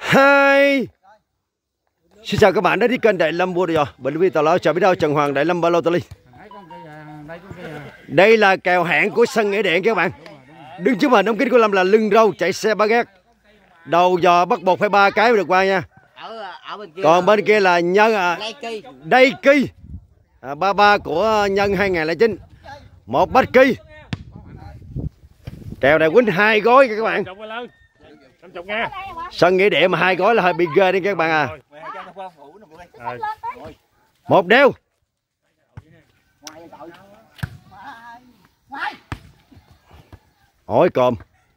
2. Xin chào các bạn đã đi kênh Đại Lâm Bùa Đò. Bệnh vi tàu lao chào biết đâu Trần Hoàng Đại Lâm Ba Lô Tali. Đây là kèo hẹn của sân Nghĩa Điện các bạn. Đứng trước màn ống kính của Lâm là lưng râu chạy xe ba gác. Đầu giò bắt buộc phải 3 cái mới được qua nha. Còn bên kia là Nhân Đây Kỳ 33 của Nhân 2009. Một Bách Kỳ. Kèo này quýnh 2 gói các bạn. Sân Nghĩa Địa mà 2 gói là hơi bị ghê đi các bạn à. Một đeo. Ôi còm.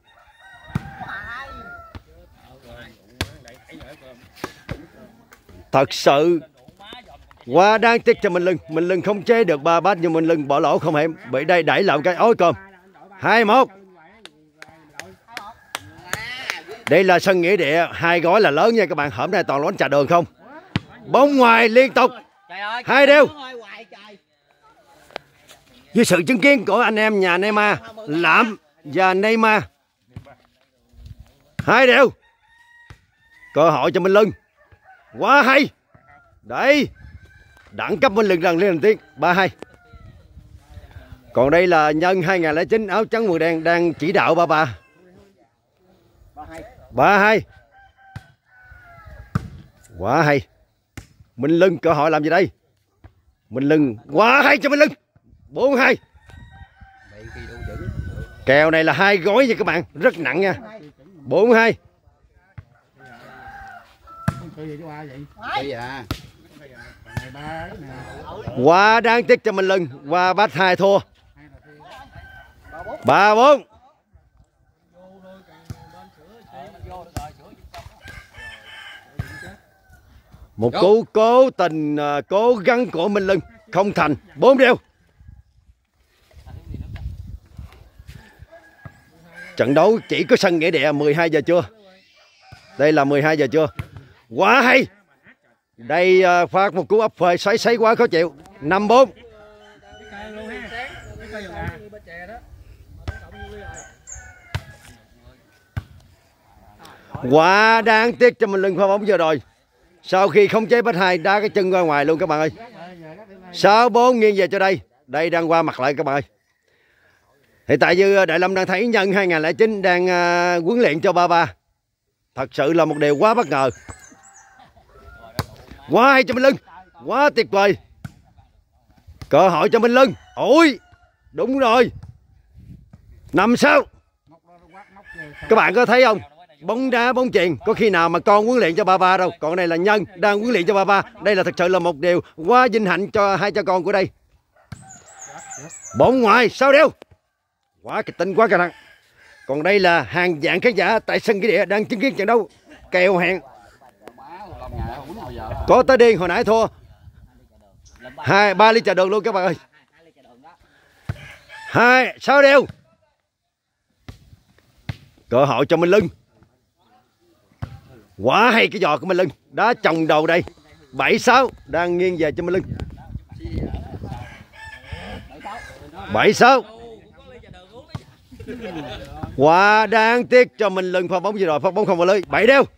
Thật sự quá đáng tiếc cho Minh Lưng không chế được 3 bát nhưng Minh Lưng bỏ lỗ không hiểm. Bị đây đẩy lộn cái ối còm. 2-1. Đây là sân Nghĩa Địa, 2 gói là lớn nha các bạn. Hôm nay toàn lón trà đường không. Bóng ngoài liên tục. 2 đeo. Với sự chứng kiến của anh em nhà Neymar, Lạm và Neymar. 2 đeo. Cơ hội cho Minh Lưng. Quá hay. Đấy. Đẳng cấp Minh Lưng lần lên tiếng. 3-2. Còn đây là Nhân 2009 áo trắng màu đen đang chỉ đạo 3-3. 3-2. Quá hay. Minh Lưng cơ hội làm gì đây? Minh Lưng quá hay cho Minh Lưng. 4-2. Kèo này là 2 gói nha các bạn, rất nặng nha. 4-2. Quá đáng tiếc cho Minh Lưng. Qua bát 2 thua. 3-4. Một cú cố tình cố gắng của Minh Lưng không thành. 4 đeo. Trận đấu chỉ có sân Nghĩa Địa 12 giờ trưa. Đây là 12 giờ trưa. Quá hay. Đây phát một cú ấp phơi sấy quá khó chịu. 5-4. Quá đáng tiếc cho Minh Lưng pha bóng vừa rồi. Sau khi không chế bách 2 đá cái chân ra ngoài luôn các bạn ơi. 6-4 nghiêng về cho đây. Đây đang qua mặt lại các bạn ơi. Hiện tại như Đại Lâm đang thấy Nhân 2009 đang huấn luyện cho 3-3. Thật sự là một điều quá bất ngờ. Quá hay cho Minh Lưng. Quá tuyệt vời. Cơ hội cho Minh Lưng. Ôi đúng rồi. 5-6. Các bạn có thấy không? Bóng đá bóng chuyền có khi nào mà con huấn luyện cho 3-3 đâu. Còn đây là Nhân đang huấn luyện cho 3-3. Đây là thật sự là một điều quá vinh hạnh cho hai cha con của đây. Bóng ngoài 6 đeo. Quá kịch tính quá căng thẳng. Còn đây là hàng vạn khán giả tại sân Nghĩa Địa đang chứng kiến trận đấu kèo hẹn. Có tới điên hồi nãy thua 2-3 ly trà đường luôn các bạn ơi. 6 đeo. Cơ hội cho Minh Lưng. Quá hay cái giò của Minh Lưng. Đá chồng đầu đây. 7-6 đang nghiêng về cho Minh Lưng. 7-6. Quá đáng tiếc cho Minh Lưng pha bóng gì rồi, pha bóng không vào lưới. 7 đeo.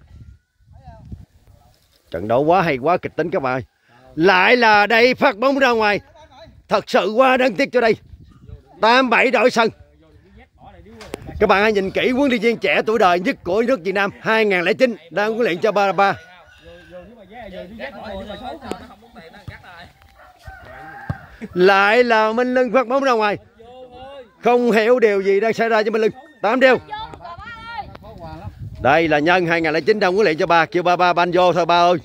Trận đấu quá hay quá kịch tính các bạn ơi. Lại là đây phát bóng ra ngoài. Thật sự quá đáng tiếc cho đây. 8-7 đổi sân. Các bạn hãy nhìn kỹ huấn luyện viên trẻ tuổi đời nhất của nước Việt Nam 2009 đang huấn luyện cho 3-3. Lại là Minh Lưng phát bóng ra ngoài. Không hiểu điều gì đang xảy ra cho Minh Lưng. 8 đeo. Đây là Nhân 2009 đang huấn luyện cho 3. Kêu 3-3 ban vô thôi 3 ơi.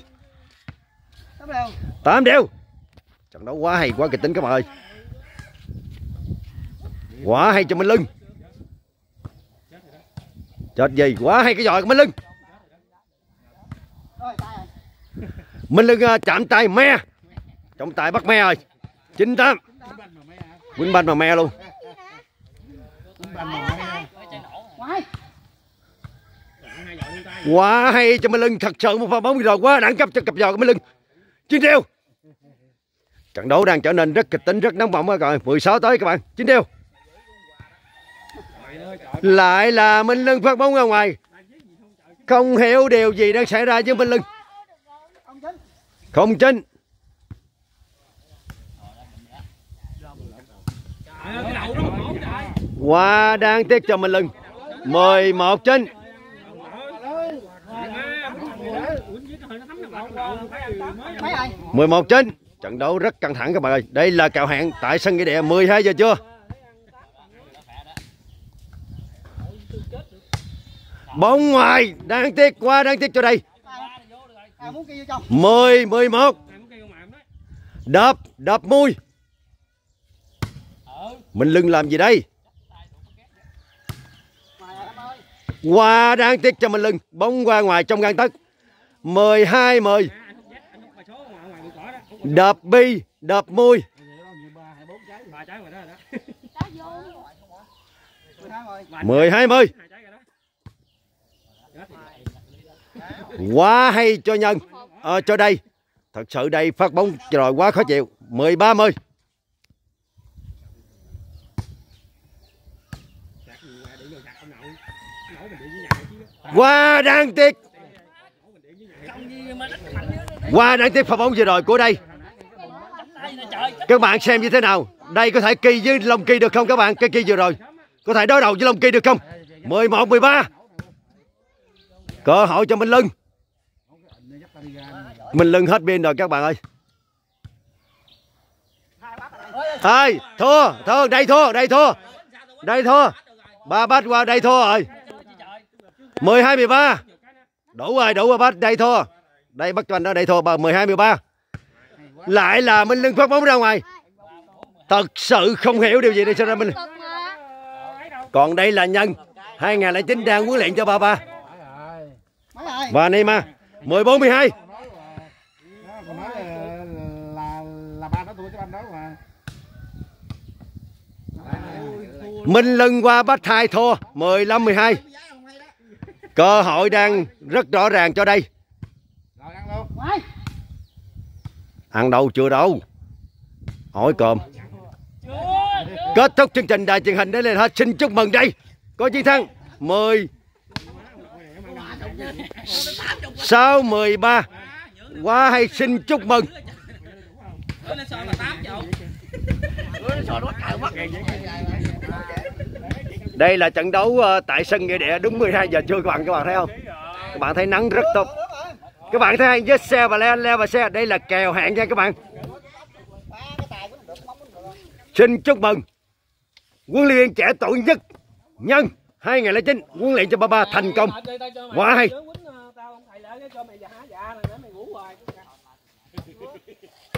8 đeo. Trận đấu quá hay quá kịch tính các bạn ơi. Quá hay cho Minh Lưng. Chết gì quá hay cái giỏi của Minh Lưng. Minh Lưng chạm tay me. Trọng tài bắt me rồi. 9-8. Quýnh banh mà me luôn. Quá hay cho Minh Lưng. Thật sự một pha bóng rồi quá đẳng cấp cho cặp giò của Minh Lưng. 9 đeo. Trận đấu đang trở nên rất kịch tính, rất nóng bỏng rồi. 16 tới các bạn. 9 đeo. Lại là Minh Lưng phát bóng ra ngoài. không hiểu điều gì đang xảy ra với Minh Lưng. Không Chính. Quá đáng tiếc cho Minh Lưng. 11 Chính. 11 Chính. Trận đấu rất căng thẳng các bạn ơi. Đây là kèo hẹn tại sân Nghĩa Địa. 12 giờ trưa. Bóng ngoài. Đáng tiếc, quá đáng tiếc cho đây. 11. Đập mui. Minh Lưng làm gì đây? Quá đáng tiếc cho Minh Lưng. Bóng qua ngoài trong gang tấc. 12-10. Đập bi, đập mui. 12-10. Quá hay cho Nhân. Cho đây. Thật sự đây phát bóng rồi quá khó chịu. 13-10. Quá đáng tiếc. Quá đáng tiếc pha bóng vừa rồi của đây. Các bạn xem như thế nào? Đây có thể kỳ với Long Kỳ được không các bạn? Cái kỳ vừa rồi có thể đối đầu với Long Kỳ được không? 11-13. Cơ hội cho Minh Lưng. Minh Lưng hết pin rồi các bạn ơi. Thôi, thua, đây thua. Ba bát qua đây thua rồi. 12-13. Đủ rồi bát đây thua. Đây bắt cho anh đó đây thua 12-13. Lại là Minh Lưng phát bóng ra ngoài. Thật sự không hiểu điều gì đây xảy ra Minh. Còn đây là Nhân 2009 đang huấn luyện cho Ba. Và Neymar 14-12. Minh Lưng qua bắt 2 thua 15-12. Cơ hội đang rất rõ ràng cho đây. Ăn đâu chưa đâu. Hỏi cơm. Kết thúc chương trình đài truyền hình đến lên hết. Xin chúc mừng đây có chiến thắng 16-13. Quá hay, xin chúc mừng. Đây là trận đấu tại sân Nghĩa Địa đúng 12 giờ trưa các bạn thấy không? Các bạn thấy nắng rất tốt. Các bạn thấy anh với xe và leo và xe. Đây là kèo hẹn nha các bạn. Xin chúc mừng huấn luyện viên trẻ tuổi nhất Nhân 2009 huấn luyện cho Ba thành công. Quá hay.